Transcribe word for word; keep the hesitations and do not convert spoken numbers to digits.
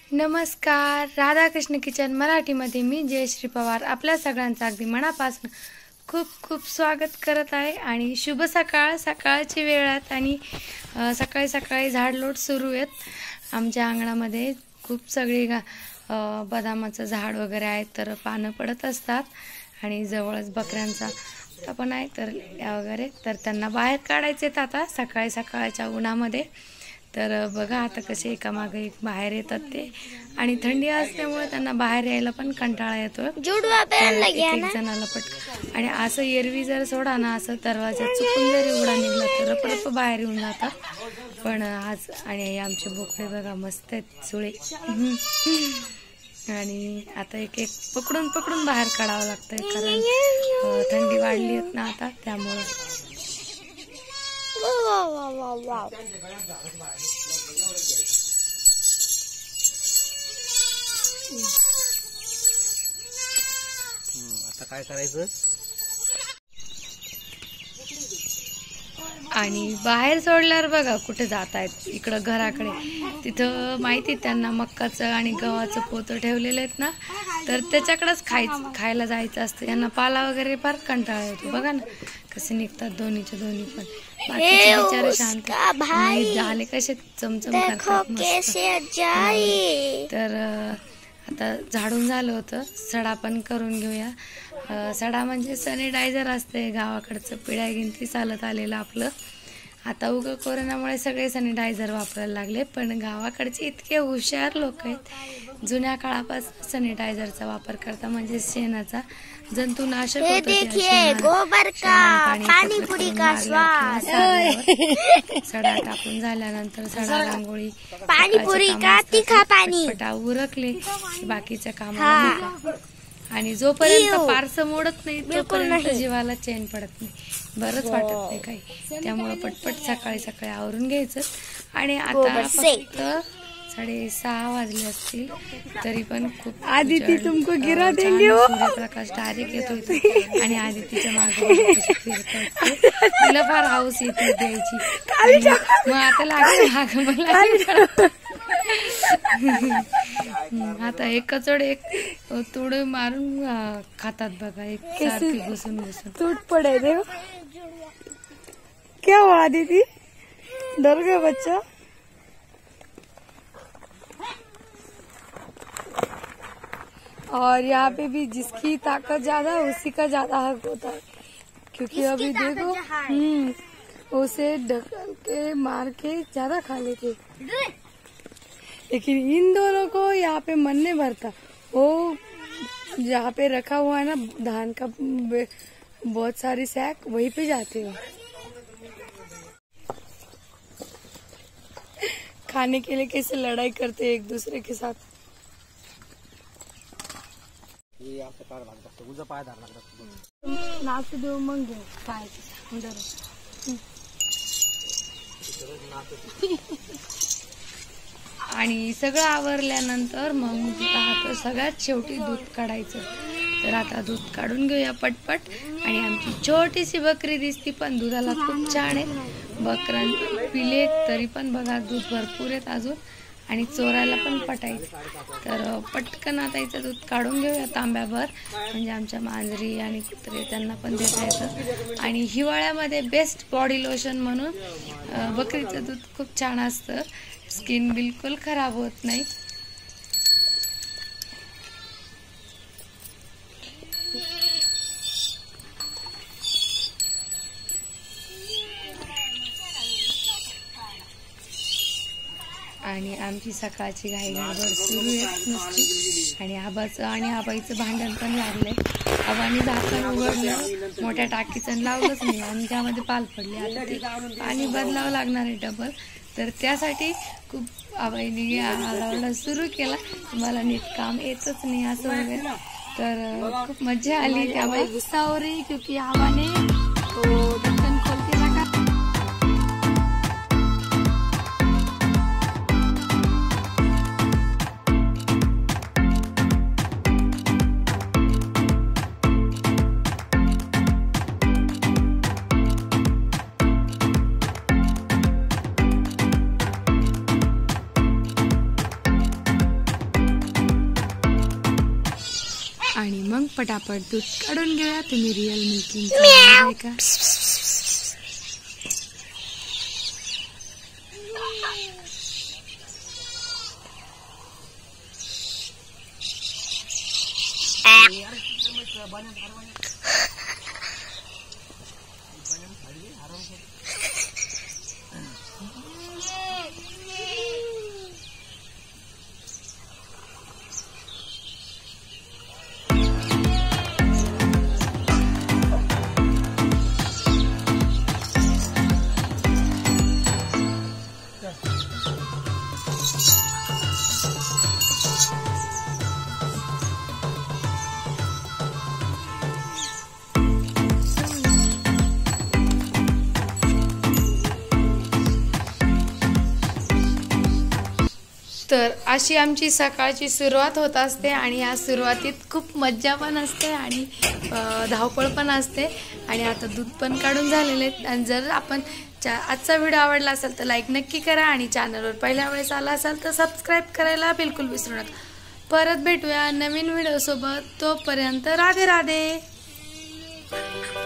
नमस्कार, राधाकृष्ण किचन मराठीमध्ये मी जयश्री पवार आपल्या सगळ्यांचं अगदी मनापासून खूप खूप स्वागत करत आहे. आणि शुभ सकाळ. सकाळची वेळ आहेत आणि सकाळी सकाळी झाडलोट सुरू आहेत आमच्या अंगणामध्ये. खूप सगळी गा बदामाचं झाड वगैरे आहे, तर पानं पडत असतात आणि जवळच बकऱ्यांचा पण आहे तर लेंड्या वगैरे, तर त्यांना बाहेर काढायचे आहेत आता सकाळी सकाळच्या उन्हामध्ये. तर बघा आता कसे एकामागे एक बाहेर येतात ते, आणि थंडी असल्यामुळे त्यांना बाहेर यायला पण कंटाळा येतो एक जणाला पटकन. आणि असं एरवी जर सोडा ना, असं दरवाजा चुकून जरी उघडा निघला तर रपरप बाहेर येऊन जातात. पण आज आणि आमचे बोकडे बघा मस्त आहेत सुळे. आणि आता एक एक पकडून पकडून बाहेर काढावं लागतंय, कारण थंडी वाढली आहेत ना आता, त्यामुळे. आता काय करायचं. आणि बाहेर सोडल्यावर बघा कुठे जात आहेत, इकडं घराकडे. तिथं माहिती त्यांना मक्काचं आणि गव्हाचं पोतं ठेवलेलं आहेत ना, तर त्याच्याकडेच खायचं खायला जायचं असतं. यांना पाला वगैरे फार कंटाळा येतो. बघा ना कसे निघतात दोन्हीचे दोन्ही पण. बाकीचे बिचारे शांत झाले कसे चमचम करतात मस्त. तर आता झाडून झालं होतं, सडा पण करून घेऊया. सडा म्हणजे सॅनिटायझर असते गावाकडचं, पिढ्या गिनती चालत आलेलं आपलं. आता उगं कोरोनामुळे सगळे सॅनिटायझर वापरायला लागले, पण गावाकडचे इतके हुशार लोक आहेत, जुन्या काळापासून सॅनिटायझरचा वापर करता, म्हणजे शेणाचा जंतुनाशक होतं. सडा टाकून झाल्यानंतर सडा रांगोळी पटा उरकले बाकीच्या कामाला. आणि जोपर्यंत पारसं मोडत नाही तोपर्यंत जीवाला चैन पडत नाही, बरंच वाटत नाही काही. त्यामुळं पटपट सकाळी सकाळी आवरून घ्यायचं. आणि आता फक्त साडेसहा वाजले असतील तरी पण खूप आदिती तुमको गिरा देंगे वो. सूर्यप्रकाश डायरेक्ट येतो आणि आदितीच्या मागे फिरत तिला फार हाऊस येते द्यायची. मग आता लागेल माग मला. आता एक कचोड एक तुड मारून खातात बघा, एक सारखी घुसून घुसून. टूट पड़े देखो क्या हुआ दीदी, डर गया बच्चा. और यहाँ पे भी जिसकी ताकत ज्यादा है उसी का ज्यादा हक होता है, क्योंकि अभी देखो हम्म उसे ढकल के मार के ज्यादा खा लेते, लेकिन इन दोनों को यहाँ पे मन नहीं भरता. वो जहाँ पे रखा हुआ है ना धान का बहुत सारी सैक, वहीं पे जाते हो खाने के लिए. कैसे लड़ाई करते एक दूसरे के साथ. नाच देऊ मग घेऊ खायचं. आणि सगळं आवरल्यानंतर मग राहतं सगळ्यात शेवटी दूध काढायचं. तर आता दूध काढून घेऊया पटपट. आणि आमची छोटीशी बकरी दिसती, पण दुधाला खूप छान आहे. बकरां पिले तरी पण बघा दूध भरपूर आहेत अजून, आणि चोरायला पण पटायचं. तर पटकन आता हिचं दूध काढून घेऊया तांब्याभर, म्हणजे आमच्या मांजरी आणि कुत्रे त्यांना पण देता येतं. आणि हिवाळ्यामध्ये बेस्ट बॉडी लोशन म्हणून बकरीचं दूध खूप छान असतं, स्किन बिलकुल खराब होत नाही. आणि आमची सकाळची घाई गडबड सुरू आहे नुसती. आणि आबाचं आणि आबाईचं भांडण पण लागलंय. आबाने झाकण उघडलं, मोठ्या टाकीचं लावलंच नाही आणि त्यामध्ये पाल पडले. आता ते पाणी बदलावं लागणार आहे डबल. तर त्यासाठी खूप आबाईने आरडाओरडा सुरू केला, मला नीट काम येतच नाही असं वगैरे. तर खूप मजा आली. त्यामुळे गुस्सा हो रही क्योंकि आबाने ढक्कन खोल के रखा. मग पटापट दूध काढून घेऊया. तुम्ही रिअल मिल्किंग का? तर अशी आमची सकाळची सुरुवात होत असते आणि या सुरुवातीत खूप मज्जा पण असते आणि धावपळ पण असते. आणि आता दूध पण काढून झालेले आहेत. आणि जर आपण चा आजचा व्हिडिओ आवडला असेल तर लाईक नक्की करा आणि चॅनलवर पहिल्या वेळेस आला असाल तर सबस्क्राईब करायला बिलकुल विसरू नका. परत भेटूया नवीन व्हिडिओसोबत. तोपर्यंत राधे राधे.